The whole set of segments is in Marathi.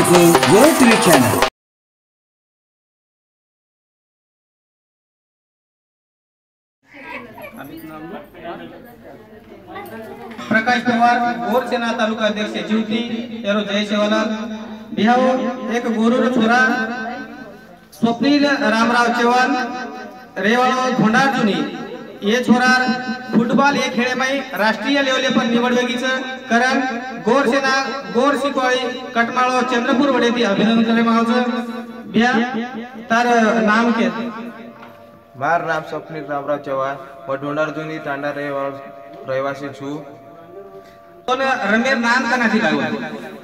your TV channel. प्रकाश पवार गोरसेना तालुका अध्यक्ष ज्योति तेरो जय सेवालाल बिहाव एक गोरूर छोरा स्वप्नील रामराव चव्हाण रेवाळो धोंडाजुनी ये छोरा फुटबॉल ये खेळेमाई राष्ट्रीय लेवल पर निवड वेगीचं कारण गोरसेना गोर सिकवाळी कटमाळो चंद्रपूर वडेती अभिनंदन करे मावचं बिया तार नाम के मार नाम स्वप्नील रामराव चव्हाण व ढोंडाजुनी तांडा रहिवासी छु पण रमेश नाम का नाती लागू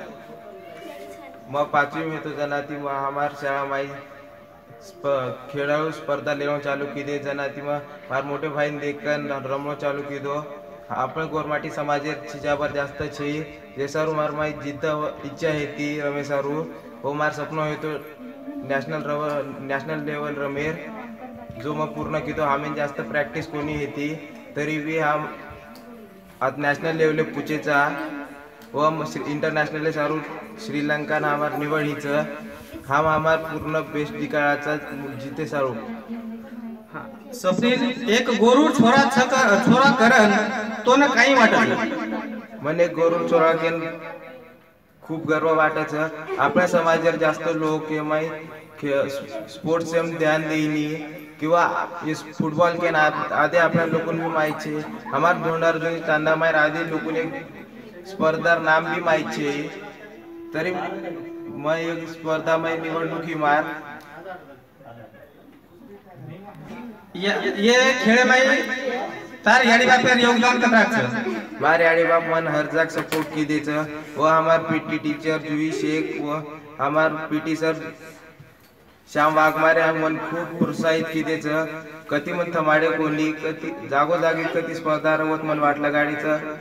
मग 5वी में तो जनाती में हमार शाळा माई खेळाडू स्पर्धा लेवण चालू की दे जनाती में मार मोटे भाई देखकर रमणो चालू की दो आपण गोरमाटी समाजे छिजाबर जास्त छे जैसारू मार माई जिद्द इच्छा है ती रमेशारू वो मार सपनो है तो नॅशनल लेवल रमेर जो मग पूर्ण की दो हमें जास्त प्रॅक्टिस कोणी हेती तरी भी हम आज नॅशनल लेवल पूछेचा व इंटरनॅशनल सारू श्रीलंका हमार निवड हीच हम हमार पूर्ण बेस्ट दिकाळाचा जिते सारू स्वप्नील एक गोरूर छोरा करन तो न काही वाटत मने गोरूर छोरा के खूप गर्व वाटायचं आपल्या समाजात जास्त लोक एमाय स्पोर्ट्स एम ध्यान देईनी किंवा इस फुटबॉल के आधे आपल्या लोकून भी माहिती हमार ढोंडाजुनी तांडा मायर आधे लोकून एक स्पर्धा नाम भी माहिती तरी मैं एक स्पर्धा में निवडणुकी मार ये खेळे माई तार याडी बापर योगदान करायचं मार याडी बाप मन हर जाग सपोर्ट की देच व हमार पीटी टीचर जुई शेख व हमार पीटी सर श्याम वाघमारे हम मन खूप प्रोत्साहित की देच कती मन थमाडे कोणी कती जागोजागी कती स्पर्धा रवत मन वाटलं गाडीचं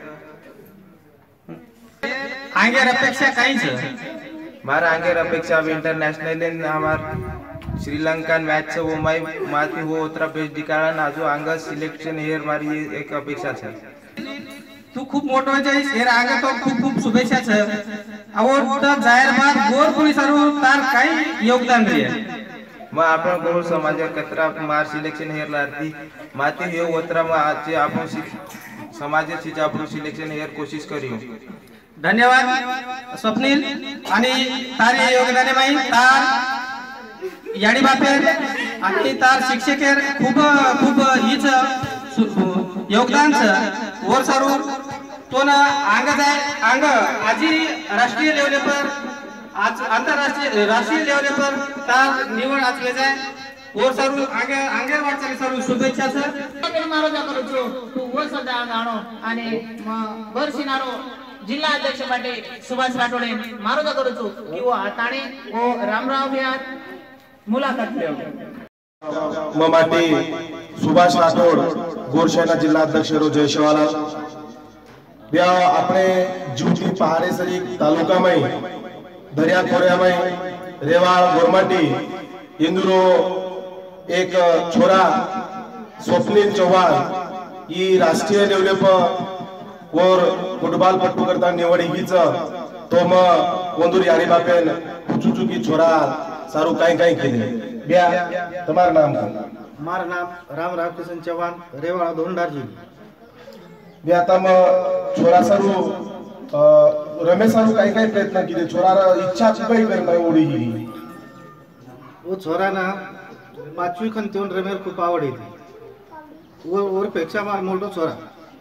आंगेर अपेक्षा काहीच मार आंगेर अपेक्षा अब इंटरनेशनल हमार श्रीलंका मैच वो माई माती हो उतरा बेस्ट दिकाळा आजू आंग सिलेक्शन हेर मारी एक अपेक्षा छे तू खूप मोठो आहेस हेर आंग तो खूप खूप शुभेच्छा छे आवो त जाहिर बात गोर पोलिसारू तार काही योगदान दे मग आपण गोर समाज कतरा मार सिलेक्शन हेर लारती माती हे उतरा मग आज आपण समाजाची जाबरू सिलेक्शन हेर कोशिश करियो धन्यवाद स्वप्नील आणि तारे योगदाने माई तार याडी बापेर आणि तार शिक्षकेर खूप खूप हीच योगदान वर सारू तो ना आंग जाय आंग आजी राष्ट्रीय लेवल पर आज अंतरराष्ट्रीय राष्ट्रीय लेवल पर तार निवड आचले जाय वर सारू आंगे वाटचाली सारू शुभेच्छा सर मारो जा करू छो तू वर सदा आणो आणि बरसिनारो जिल्हा अध्यक्ष માટે सुभाष राठोडे मारो जा करू छो की वो आताणे वो रामराव बिहार मुलाकात लेव ममाटी सुभाष राठोड गोरसेना जिल्हा अध्यक्ष जय सेवालाल ब्या अपने ज्योति पहाड़े सरी तालुका में दरिया कोरिया में रेवाड़ गोरमाटी इंदुरो एक छोरा स्वप्नील चव्हाण ई राष्ट्रीय लेवल पर और फुटबॉल पट्टू करता निवड हीच तो मग वंदूर यारी बापेन चुचुकी छोरा सारू काही केले ब्या तुम्हारा नाम मार नाम रामराव किशन चव्हाण रेवाड़ा धोंडाजुनी ब्या आता मग छोरा सारू रमेश सारू काही प्रयत्न केले छोरा इच्छा काही करता ओढी ही वो छोरा ना 5वी खन तेवन रमेर खूप आवड येते और पेक्षा मार मोठो छोरा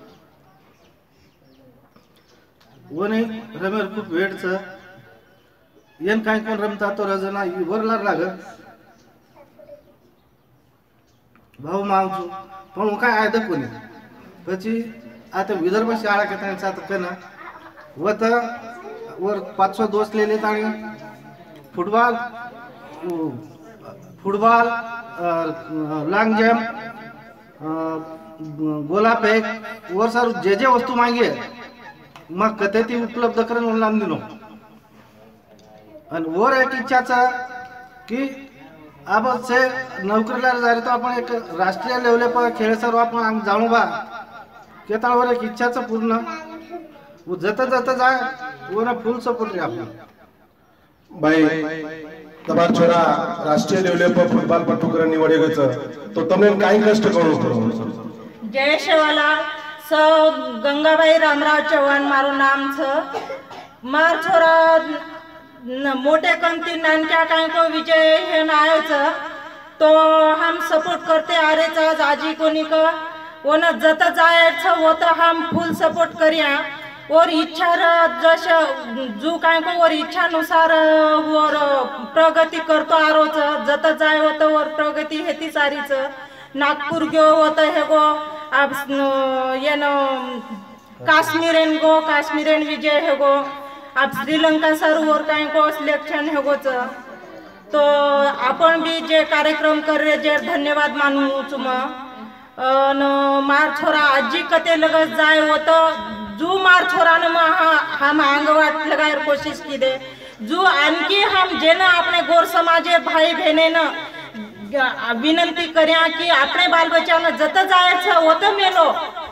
वो नाही रमेर खूप वेळच येन काय कोण रमता तो रजना वरला लाग भाऊ मावचू पण काय आयद कोणी પછી आता विदर्भ शाळा केतांचा आता कना व तर वर 500 दोस्त लेले ताणी फुटबॉल लॉन्ग जंप गोला फेक वर सारू जे जे वस्तू मागे मग कते ती उपलब्ध करून लांब दिनो आणि वर एक इच्छाचा की अब से नोकरीला जारे तो आपण एक राष्ट्रीय लेवल पर खेळ सर्व आपण जाणू बा केताळवर एक इच्छाचं पूर्ण वो जत जाय वो ना फुल सपोर्ट रे आपण ભાઈ તમારા છોરા રાષ્ટ્રીય લેવલે પર ફૂટબોલ પટુકરણ નીવડે ગયો છે તો તમને કાઈ કષ્ટ કરવું પડે? जय शेवाला स गंगाबाई रामराव चव्हाण मारू नाम छ मार छोरा मोटे कंती नानक्या काय को विजय हे नाय छ तो हम सपोर्ट करते आ रहे छ आजी कोनी का वन जत जाय छ वो तो हम फुल सपोर्ट करिया और इच्छा जस जो काय को और इच्छा अनुसार और प्रगती करतो आ रो छ जत जाय होत और प्रगती हेती सारी छ नागपूर गयो होत हे गो अब ये न काश्मीरेन गो काश्मीरेन विजय है गो अब श्रीलंका सर और काय को सिलेक्शन है गो तो आपण भी जे कार्यक्रम कर रहे जे धन्यवाद मानू तुम न मार छोरा आजी कते लगत जाय होत जो मार छोरा न हम आंगवाट लगायर कोशिश की दे जो आणखी हम जेना अपने गोर समाजे भाई बहने न विनंती कर्या की अपने बाल बच्चा न जत जाय छ होत मेलो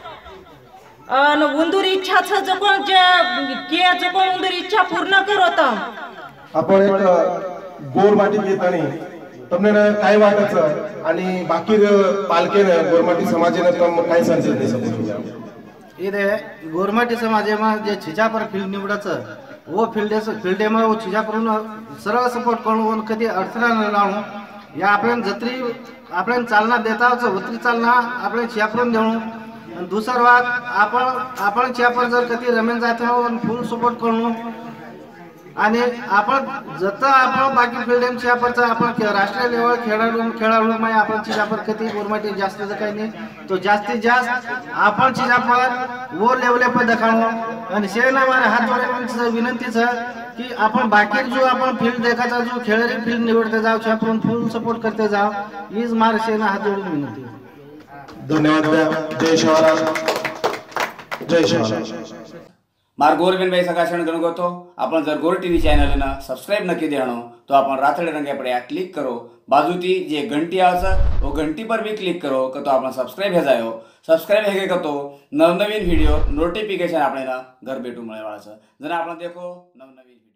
उंदूर इच्छा छ जकोण जे के जकोण उंदूर इच्छा पूर्ण करत आपण एक गोरमाटी घेतानी તમને काय वाटत आणि बाकी पालकेने गोरमाटी समाजेने तम काय संदेश दे શકો? इधे गोरमाटी समाजे में जे छिजापर फील्ड निवडच वो फील्ड में वो छिजापर सरळ सपोर्ट करून कधी अडथळा न लावून या आपण जत्री आपण चालना देता उतरी चालना आपण छियापरून देऊ दुसरा बात आपण छियापर जर कधी रमेन जाते हो फुल सपोर्ट करू आणि आपण जत आपण बाकी फील्ड छियापरचा आपण राष्ट्रीय लेवल खेळाडू मध्ये आपण छियापर कधी गोरमाटी जास्त काही नाही तो जास्तीत जास्त आपण छियापर वो लेवल पर दिखाओ आणि सेना हमारे हाथ जोड़े विनंती है कि अपन बाकी जो अपन फील्ड देखाचा जो खेळारी फील्ड निवडते जाओ आपण फुल सपोर्ट करते जाओ हीच मार सेना हात जोडून विनंती. धन्यवाद. जय शिवराम. जय शिवराम. मार गोरबेन भाई सकाशण गणगो तो अपन जर गोर टीवी चैनल ने सब्सक्राइब नक्की देणो तो अपन रातड़े रंगे पड़े क्लिक करो बाजूती जे घंटी आवे वो घंटी पर भी क्लिक करो तो अपन सब्सक्राइब हे जायो सब्सक्राइब हे तो नवनवीन वीडियो नोटिफिकेशन आपने घर बैठू मळे वाला छे जना आपण देखो नवनवीन